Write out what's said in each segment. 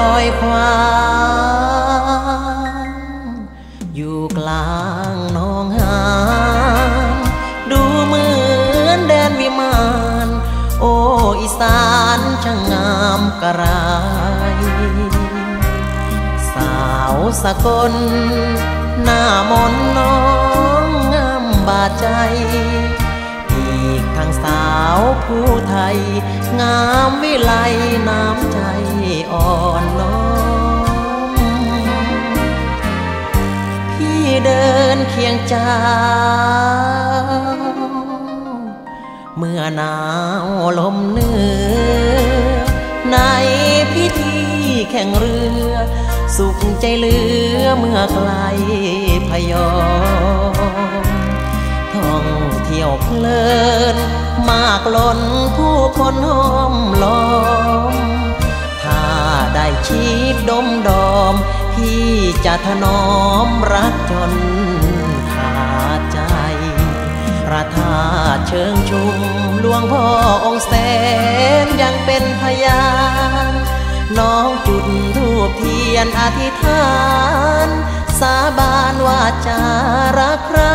อยคว้างอยู่กลางหนองหานดูเหมือนแดนวิมานโอ้อีสานช่างงามกระไรสาวสกลหน้ามนน้องงามบาดใจอีกทั้งสาวผู้ไทยงามวิไลน้ำใจอ่อนน้อมพี่เดินเคียงเจ้าเมื่อหนาวลมเหนือในพิธีแข่งเรือสุขใจเหลือเมื่อไกลพยอมท่องเที่ยวเพลินมากล้นผู้คนห้อมล้อมถ้าได้ชีดดมดอมพี่จะถนอมรักจนขาดใจพระธาตุเชิงชุมหลวงพ่อองค์แสนยังเป็นพยานน้องจุดธูปเทียนอธิษฐานสาบานว่าจะรักใคร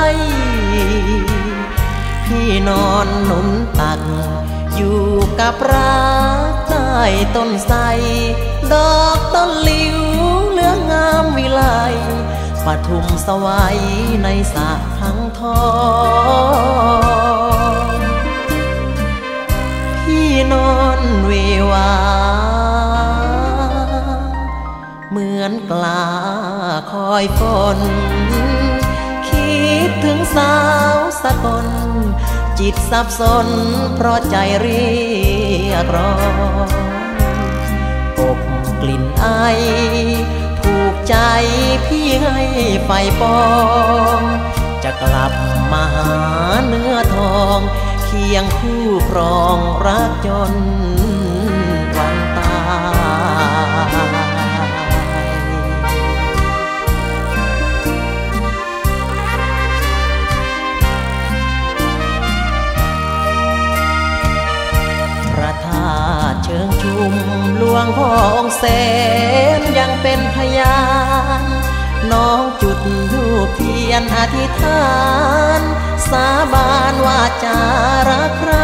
พี่นอนหนุนตักอยู่กับรักใต้ต้นไทรดอกต้นหลิวเหลืองงามวิไลปทุมสวัยในสระพังทองพี่นอนเววาเหมือนกล้าคอยฝนคิดถึงสาวสกลจิตสับสนเพราะใจเรียกร้องอบกลิ่นไอผูกใจพี่ให้ไฟปองจะกลับมาหาเนื้อทองเคียงคู่ครองรักจนวันตายพระธาตุเชิงชุมหลวงพ่อองค์แสนยังเป็นพยานน้องจุดธูปเทียนอธิษฐานสาบานว่าจะรักใคร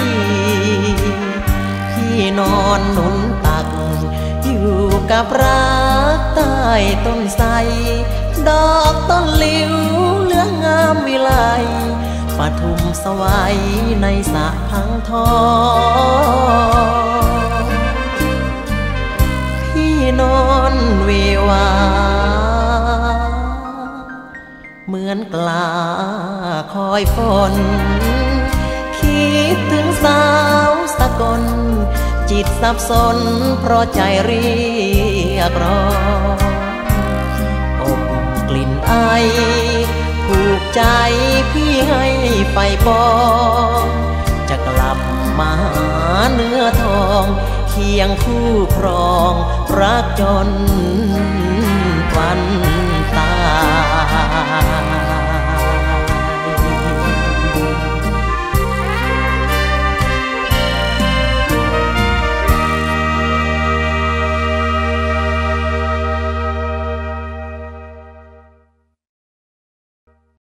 พี่นอนหนุนตักอยู่กับรักใต้ต้นไทรดอกต้นหลิวเหลืองงามวิไลปทุมสวัยในสระพังทองพี่นอนเววาเหมือนกล้าคอยฝนคิดถึงสาวสกลจิตสับสนเพราะใจเรียกร้องอบกลิ่นไอผูกใจพี่ให้ไฟปองจะกลับมาหาเนื้อทองเคียงคู่ครองรักจนวัน